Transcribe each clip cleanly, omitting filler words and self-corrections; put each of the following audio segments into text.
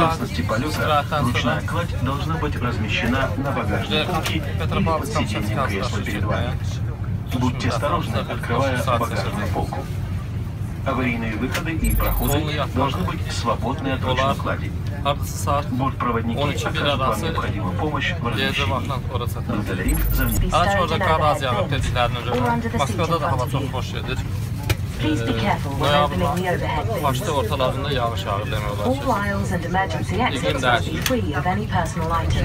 безопасности полета ручная кладь должна быть размещена на багажной полке или под сиденьем кресла перед вами. Будьте осторожны, открывая багажную полку. Аварийные выходы и проходы должны быть свободны от ручной клади. Бортпроводники окажут вам необходимую помощь в размещении. Благодарим за внимание. Araç orada qar az yağıb dediklərinə görə. Moskvada da hava çox xoş gedir. Noyabrın başda ortalarında yağış yağır demək olar ki. İqlim dəyişir.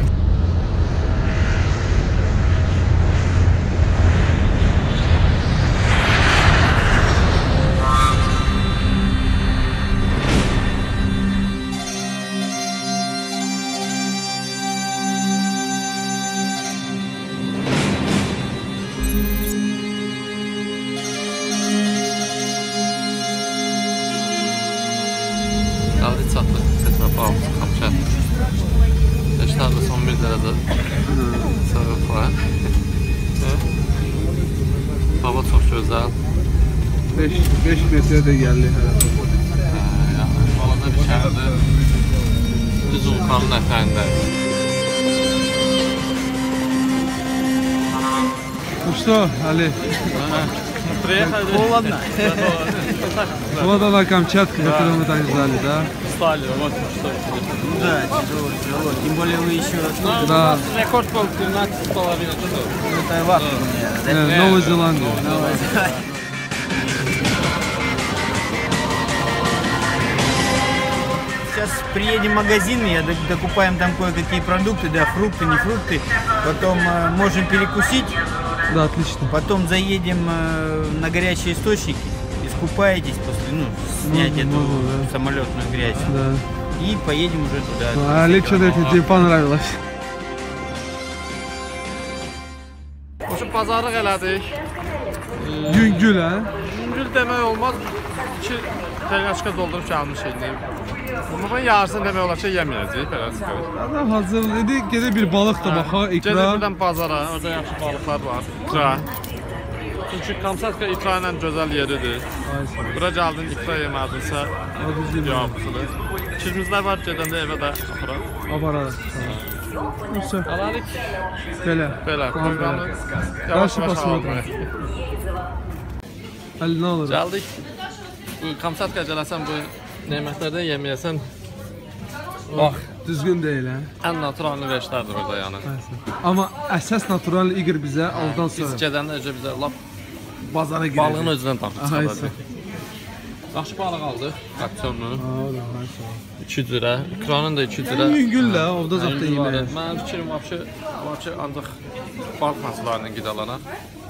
Davrit çatdı, Petropavl, Kamçat. Yaşlarda son 1 dərəcə soyuq var. Hava çox gözəl. 5 metrə də gəldi hərə. Balaca bir şəhərdir. Düz vulkanın ətərində. Ну что, Ali? Приехали. Холодно. Вот она Камчатка, которую мы так ждали, да? Стали, вот что. Да, тяжело. Тем более вы еще... Да. Рекорд был 13,5 часов. Это в Африке. Новая Зеландия. Сейчас приедем в магазин, докупаем там кое-какие продукты, да, фрукты, не фрукты. Потом можем перекусить. Да, отлично. Потом заедем на горячие источники, искупаетесь после, снять эту самолетную грязь. Да. И поедем уже туда. Ali что-то тебе понравилось. Qoşub bazarlıq elədik. Yüngül, ha? Yüngül demək olmaz. 2 telyaşka doldurub gəlmişik. Bunun yarısını demək olar ki, yeməyəcəyik, belə çıxır. Adam hazır dedi, gedib bir balıq da baxa, ikra. Gedib birdən bazara, orada yaxşı balıqlar var, ikra. Çünki Kamçatka ikra ilə gözəl yeridir. Bura gəldin, ikra yemədinsə, cavabçıdır. İkizimizlər var, gedəndə evə də aparaq. Aparaq. Neyse. Alarıq. Belə. Belə, proqramı yavaş-yavaş alırıq. Ali, nə olur? Gəldik. Bu Kamçatka gələsən, bu nemətlərdən yeməyəsən. Bax, düzgün deyil, hə? Ən natural verişlərdir orada yəni. Amma əsas natural iqir bizə ondan sonra. Biz gedəndə öcə bizə lap bazara girəcək. balığın özündən tapıb çıxaracaq. Yaxşı balıq aldıq, kapsionlu. 2 cürə, ikranın da 2 cürə. Yüngül də, ovda zətdə yeməyə. Mənim fikrim var ki, ancaq balıq hansılarının qidalanaq.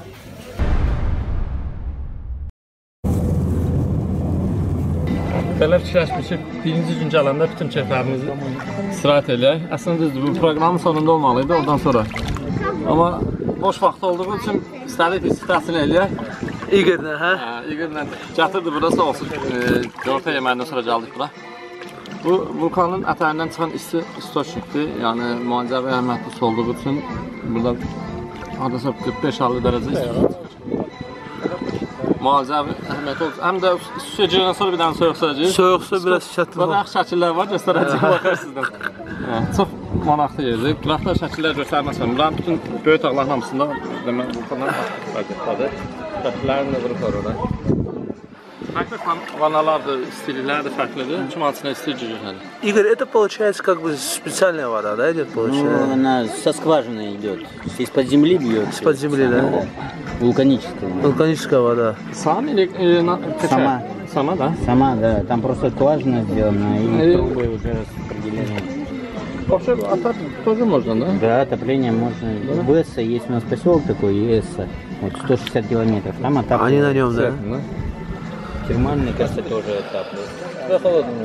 Belə fikirləşmişik, birinci gün gələndə bütün keyflərimizi istirahət eləyək. Əslində düzdür, bu proqramın sonunda olmalıydı, ondan sonra. Amma boş vaxt olduğu üçün istədik istirahətini eləyək. İqirlə, hə? İqirlə gətirdi, burada sağ olsun. Yorta yeməyindən sonra gəldik bura. Bu vulkanın ətərindən çıxan istoçnikdir. Yəni müalicəvi əhəmiyyətli olduğu üçün burada adasa 45-50 dərəcə istidir. Müalicəvi əhəmiyyətli olur. Həm də süzəcəkdən sonra bir dənə soyuq sürəcək. Soyuqsa biraz şəkil var. Burada şəkillər var, göstərəcək baxar sizdən. Çox manaqlı yerdir. Qıraqlar şəkillər göstərməsən. Buranın bütün böyük tağların hamısında demək vulkanlar vəziyyətdədir. Şəkillərin də qırıq var orada. Fərqli vanalardır, stillər də fərqlidir. Kim hansına istir cücükləri. Игорь, это получается как бы специальная вода, да, идет, получается? Ну, она со скважины идет, из-под земли бьет. Из-под земли, да? Вулканическая. Вулканическая вода. Сам или Сама. Сама, да? Сама, да. Там просто скважина сделана и трубы уже распределены. Вообще, отопление тоже можно, да? Да, отопление можно. В Эсса есть у нас поселок такой, Эсса. Вот 160 километров. Там отапливают. Они на нем, да? Термальный, мне кажется, тоже отапливают. Да, холодно.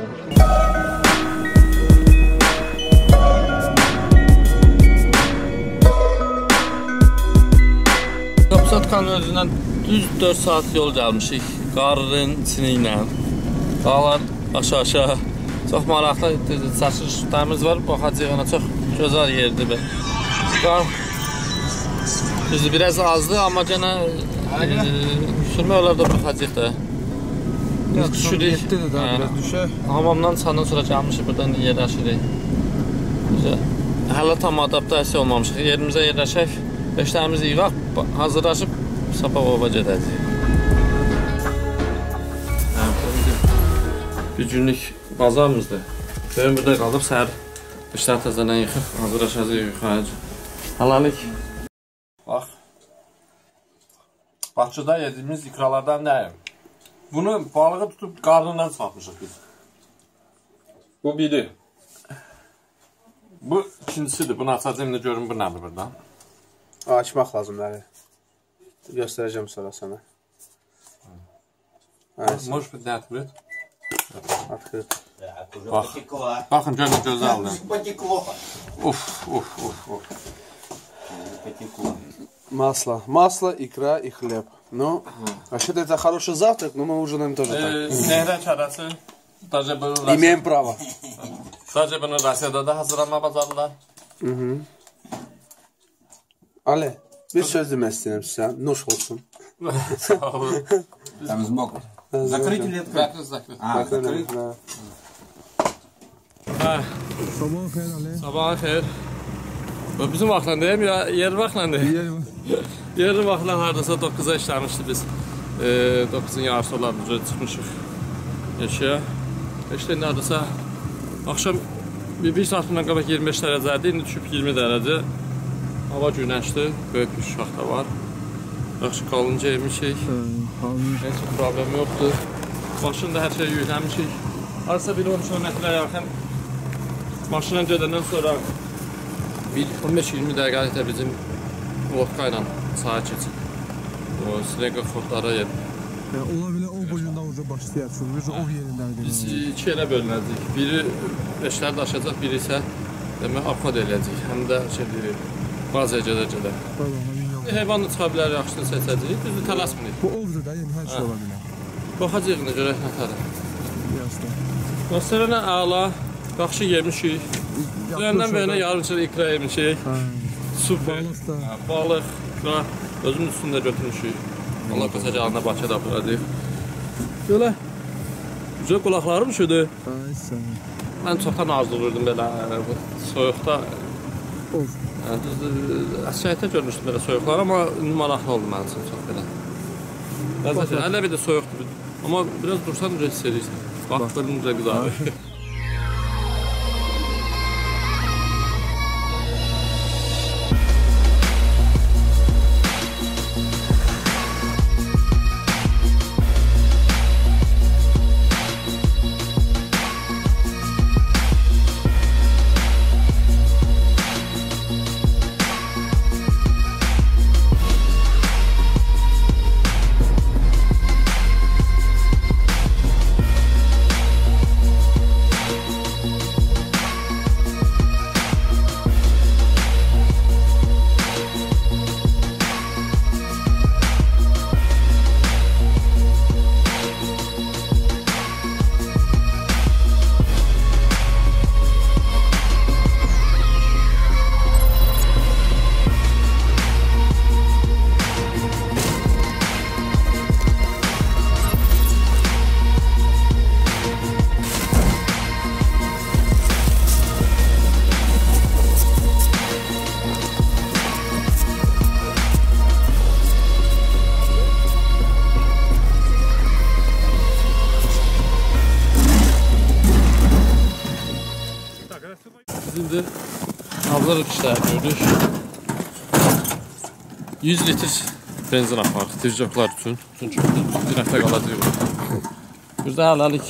Kamçatkanın özündən düz 4 saat yol gəlmişik. Qarın içini ilə. Dağlar aşağı-aşağı. Çox maraqlı çəkilişlərimiz var. Baxacağıq ona, çox gözəl yerdir. Qar düzdür, biraz azdır, amma yenə sürmək olar da baxacaq da. Biz düşürük. Yetti de daha biraz düşer. Hamamdan çıxandan sonra gəlmişik, buradan yerləşirik. Bizə hələ tam adaptasiya olmamışıq. Yerimizə yerləşək, eşlərimizi yığaq, hazırlaşıb sabah ova gedəcəyik. Bir günlük bazarımızdır. Köyün burada qalıb, səhər işlər təzədən yıxıq, hazırlaşacaq yuxarıcı. Halalik. Bax. Bakıda yediyimiz ikralardan nəyim? Bunu balığı tutub qarnından satmışıq biz. Bu biri. Bu ikincisidir. Bunu açacağım da görün bu nədir buradan. Açmaq lazımdır. Göstərəcəm sonra sana. Может быть, nə atmır? Открыт. Bax. Baxın, görün gözəldir. Uf. Масло, икра и хлеб. Ну, вообще-то это хороший завтрак, но мы ужинаем тоже так. Nehrə kərəsi. Имеем право. Sadəcə bunu Rusiyada da hazırlanma bazarlar. Ale, bir söz demək istəyirəm sizə. Nuş olsun. Sağ olun. Там сбоку. Закрыть или открыть? Zakrit. Закрыть. Sabahın xeyir. Bizim vaxtla deyim ya, yer vaxtla deyim. Yer vaxtla haradasa 9-a işləmişdi biz. 9-un yarısı olardı, çıxmışıq yaşaya. İşte haradasa akşam bir saat bundan qabaq 25 dərəcədir, indi düşüb 20 dərəcə. Hava günəşdir, böyük bir şax da var. Yaxşı qalınca yemişik. Heç bir problem yoxdur. Maşında hər şey yüklənmişik. Arsa bir 13 kilometrə yaxın maşına gedəndən sonra bir 15-20 dəqiqəlikdə bizim vodka ilə sağa keçib. O sinega xotlara yedim. Ola bile o boyunda уже başlayarsınız. O yerinden Biz iki yerə bölünəcəyik. Biri eşləri daşıyacaq, biri isə demək apad eləyəcək. Həm də bazaya gedə-gedə. Heyvanı çıxa bilər, yaxşını seçəcəyik. Düzdür, tələsmirik. Bu oldu da yani her şey olabilir. Baxacaq nə görək nətədir. Jasne. Dostlarına əla, yaxşı yemişik. Üzərindən böyünə yarımçıl ikra yemişik. Super. Balıq, ikra. Özümün üstündə götürmüşük. Allah qısaca alına Bakıda aparacaq. Böyle. Güzel qulaqlarım üşüdü. Mən çoxdan arzulurdum belə soyuqda. Of. Əksəriyyətdə görmüşdüm belə soyuqlar, amma maraqlı oldu mənim üçün çox belə. Hələ bir də soyuqdur. Amma biraz dursan hiss edirsən. Baxdırın da qızarır. Şimdi hazırlık işləri gördük. 100 litr benzin aparıq dirjoklar üçün. Çünki bir həftə qalacaq. Burada hələlik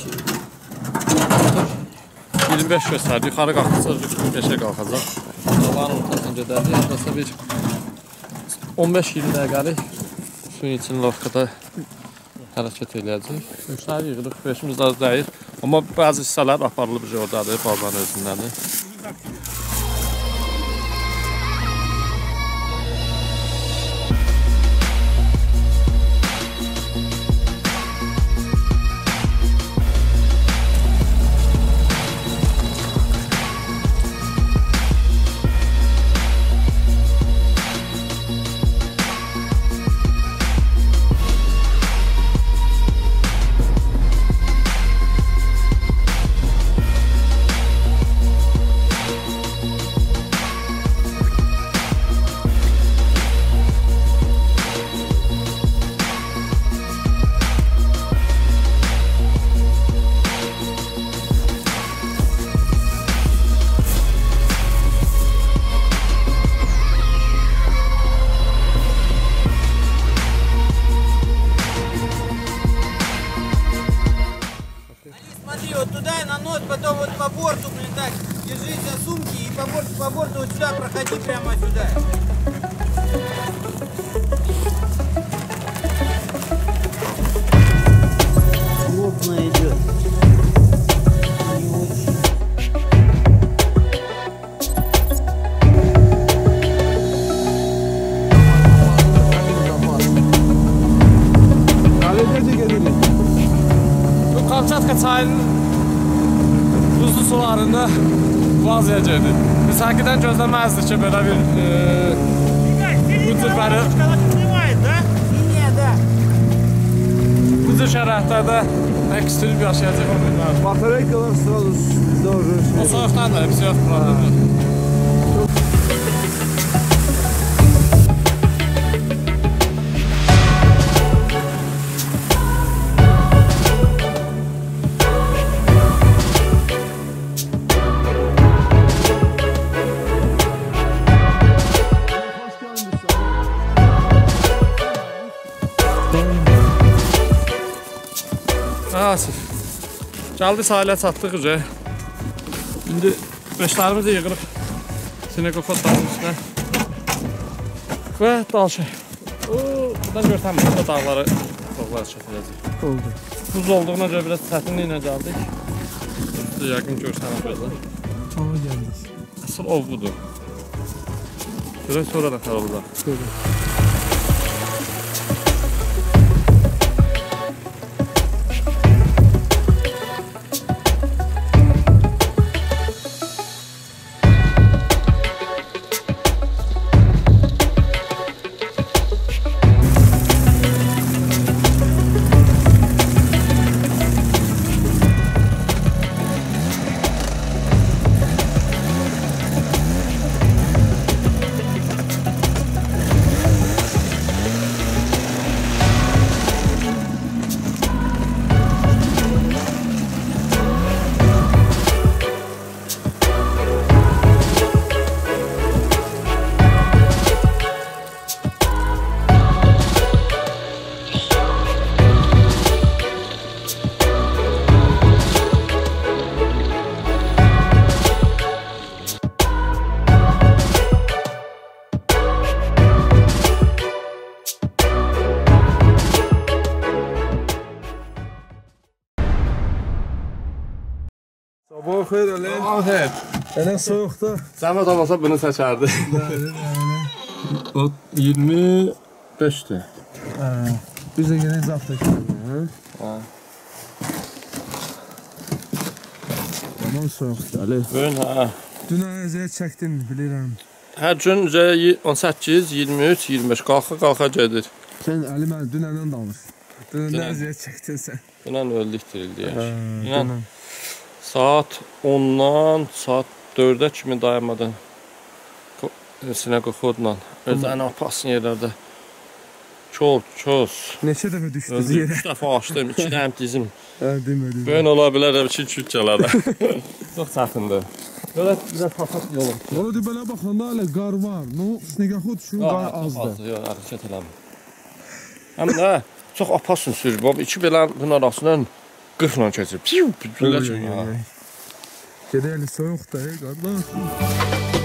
25 göstərdi. Yuxarı qalxırsa 45-ə qalxacaq. Dağların ortasına gedərdi. Yadasa bir 15-20 dəqiqəlik suyun için lovkada hərəkət eləyəcək. Yükləri yığırıq, beşimiz az dəyir. Amma bəzi hissələr aparılıb oradadır, bazanın özündədir. по борту, блин, так, держись за сумки и по борту вот сюда проходи прямо сюда. Плотно идет. Bu Kamçatka çayının buzlu sularında vaziyəcəkdir. Biz həqiqətən gözləməzdik ki, belə bir bu cür bu cür şəraitlərdə ekstrem yaşayacaq olmalılar. Batareykalar sırada doğru. O soyuqdan da hepsi yox problemdir. Asif. Gəldi sahilə çatdıq üzə. İndi beşlərimizi yığırıq Sinekofot dağının üstünə. Və dalşı. Buradan görtəmir. Burada dağları çəkiləcək. Oldu. Buz olduğuna görə biraz çətinliklə gəldik. Üstü yəqin görsənə belə. Ama geldik. Asıl ov budur. Görək sonra da xəbər olacaq. Şöyle. Sabah xeyir Ali. Sabah xeyir. Elə soyuqda. Zəhmət olmasa bunu çəkərdi. O 25'ti. Biz də yenə izafda gəldik. Tamam soyuqda Ali. Bugün ha. Dünən əziyyət çəkdin bilirəm. Hər gün 18, 23, 25 qalxa gedir. Sən Ali mən dünəndən danış. Dünəndən əziyyət çəkdin sən. Dünən öldük dirildiyək. Dünən saat 10'dan saat 4'e kimi dayanmadan Sinekofotla öz ən apasın yerlərdə çox Neçə dəfə düşdünüz yerə? 3 dəfə açdım, 2 dəm dizim. Demədim. Böyün ola bilər, 2-3 gələrdə. Çox çətindir. Belə biraz hasat yolum. Ola belə baxanda hələ qar var. No, Sinekofot üçün qar azdır. Yox, hərəkət eləmir. Həm də çox apasın sürür. Baba, iki belə bunun arasından 40'la keçir. Güllə çökür. Gedəli soyuqda, qardaş.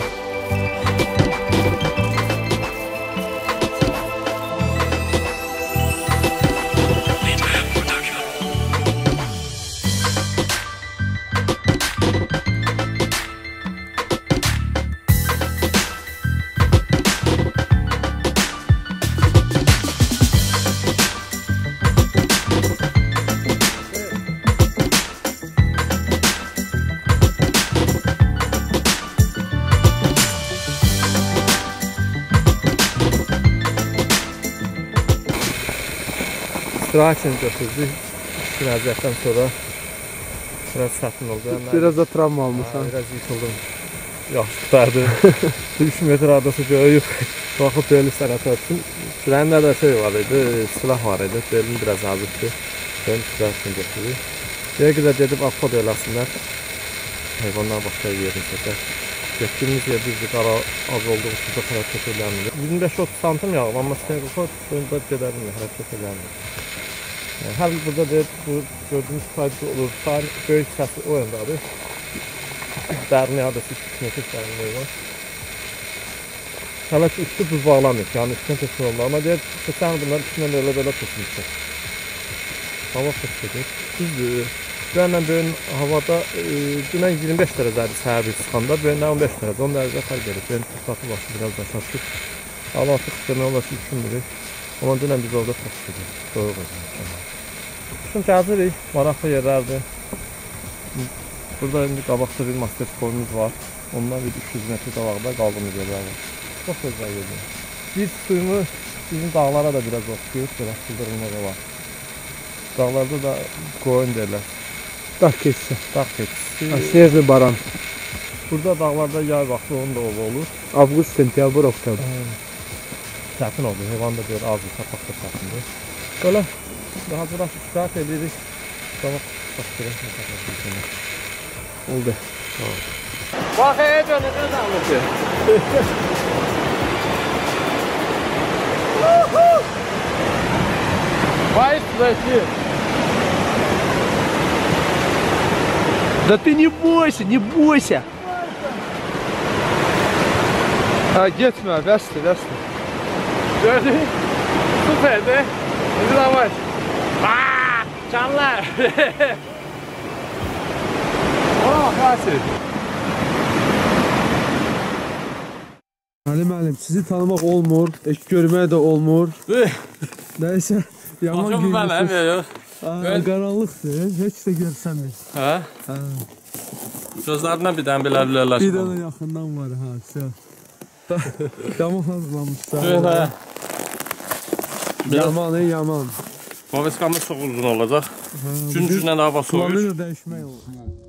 İstirahatini götürdük. Əziyyətdən sonra biraz çətin oldu. Biraz da travma almışam. Biraz yıkıldım. Yaxşı tutardı. 3 metr adası göyük. Baxıb belə sənət etdim. Sürəndə də şey var idi, silah var idi. Belim biraz azıqdı. Ben silahını götürdük. Yerə qədər gedib afad eləsinlər. Heyvanlar başqa yerini çəkər. Getdiyimiz yer bizdə qara az olduğu üçün də hərəkət eləmir. 25-30 santim yağlanma Sinekofot, burada gedərim, hərəkət eləmir. Hər burada deyir, bu gördüyünüz sayda olur, sayın böyük səsi o yandadır. Dərini adası 2 metr dərinliyi var. Hələ ki üstü buz bağlanır, yəni üstünə keçmək olmalı. Amma deyək, keçən bunlar üstündən belə keçmişdir. Hava xoş gedir. Düzdür. Dünən bugün havada, dünən 25 dərəcədir səhər bir çıxanda, bugün 15 dərəcə, 10 dərəcə fərq edir. Bugün temperatur başı biraz da çatır. Hava artıq demək olar ki, düşünmürük. Amma dünən biz orada xoş gedir. Soyuq olsun. Şimdi gəzirik, maraqlı yerlərdir. Burada indi qabaqda bir master sporumuz var. Ondan bir 300 metr qabaqda qaldığımız yerlər var. Çox gözəl yerdir. Bir suyumuz bizim dağlara da biraz oxşuyur, biraz sıldırılmağı var. Dağlarda da qoyun derlər. Dağ keçisi. Dağ keçisi. Seyirli baran. Burada dağlarda yay vaxtı onun da olur. Avqust, sentyabr, oktyabr. Çətin olur, heyvan da bir az tapaq da çətindir. Böyle hazırlaşıb istirahat edirik. Qabaq başlayırıq. Oldu. Bax, dönəcə dağlıqdır. Vay, зайти. Да ты не бойся, не бойся. Gitme, bəsdir. Gördün? Süperdi. Şimdi davay. Canlar. Müəllim, sizi tanımaq olmur, görmək də olmur. Nəysə, yaman gülürsünüz. Qaranlıqdır, heç də görsənmir. Hə? Gözlərindən bir dənə belə Bir dənə yaxından var, yaman hazırlamışlar. Yaman. Maveskamız çox uzun olacaq. Gün-gündən hava soyur. Planı da dəyişmək olur.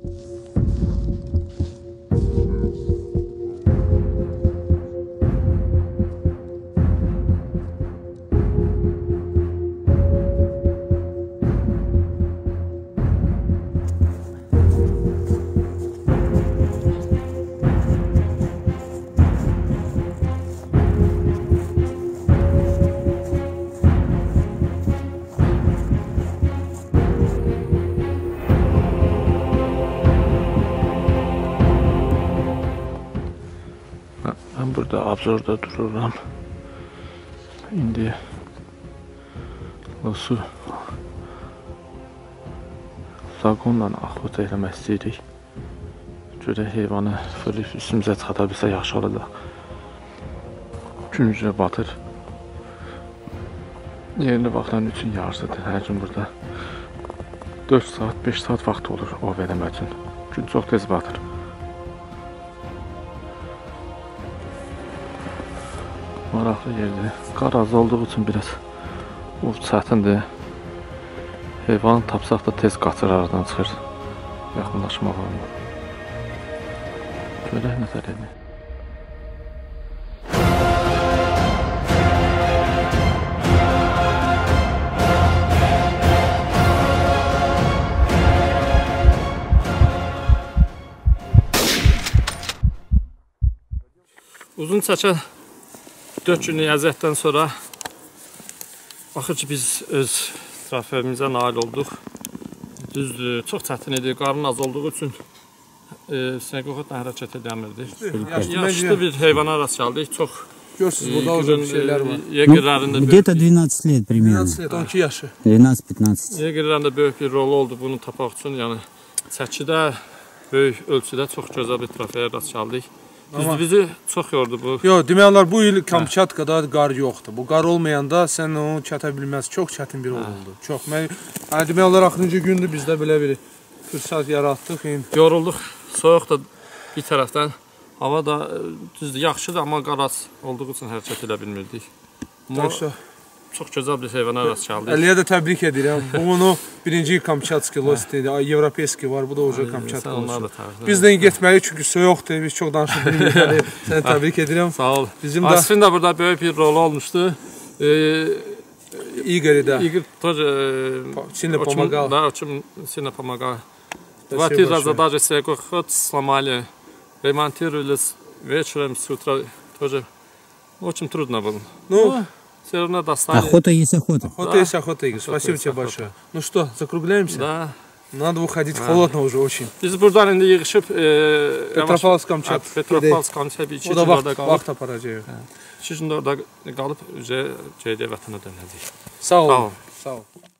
Ben burada abzorda dururam. İndi Losu zagonla axot eləmək istəyirik. Görək heyvanı fırlayıb üstümüzə çıxada bilsə yaxşı olacaq. Gün üzrə batır. Yerli vaxtların üçün yarısıdır. Hər gün burada 4 saat, 5 saat vaxt olur ov eləmək üçün. Gün çox tez batır. Maraqlı yerdir. Qar az olduğu üçün biraz ov çətindir. Heyvanı tapsaq da tez qaçır, aradan çıxır. Yaxınlaşmaq olmur. Görək nə tər edir. Uzun çəkən 4 günlük əziyyətdən sonra axır ki biz öz trofeyimizə nail olduq. Düzdür, çox çətin idi, qarın az olduğu üçün sinəqoxotla hərəkət edəmirdik. Yaşlı bir heyvana rast gəldik, çox Görürsünüz, burada uzun şeyler var. Yegerlərində Где-то 12 лет примерно. 12 lет, 12 yaşı. 12-15. Yegerlərində böyük bir rolu oldu bunu tapaq üçün. Yəni çəkidə, böyük ölçüdə çox gözəl bir trofeyə rast gəldik. Bizi çox yordu bu. Yox, demək olar bu il Kamçatkada qar yoxdur. Bu qar olmayanda sən onu çata bilməz. Çox çətin bir oldu. Çox. Demək olar axırıncı gündür bizdə belə bir fürsət yaratdıq. Yorulduq. Soyuq da bir tərəfdən. Hava da düzdür, yaxşıdır, amma qar az olduğu üçün hərəkət edə bilmirdik. Çox gözəl bir heyvana rast gəldik. Əliyə də təbrik edirəm. Bunu birinci Kamçatski lost idi. Evropeski var, bu da oca Kamçatka olsun. Biz də getməliyik çünki soyuqdur. Biz çox danışıb bilmirik. Səni təbrik edirəm. Sağ ol. Asfin də burada böyük bir rolu olmuşdu. Igor da. Igor тоже сильно помогал. Да, очень сильно помогал. 2 раза даже снегоход сломали. Ремонтировались вечером, с утра тоже очень трудно было. Ну, все равно достали. Охота есть охота. Охота есть охота, Игорь. Спасибо тебе большое. Ну что, закругляемся? Да. Надо выходить холодно уже очень. Biz buradan indi yığışıb Petropavlovsk-Kamchatka. Petropavlovsk-Kamchatka 2 O da günlərdə qalıb. vaxt aparacaq. 2 gündə orada qalıb, geriyə vətənə dönəcəyik. Sağ ol. Sağ ol. Sağ ol.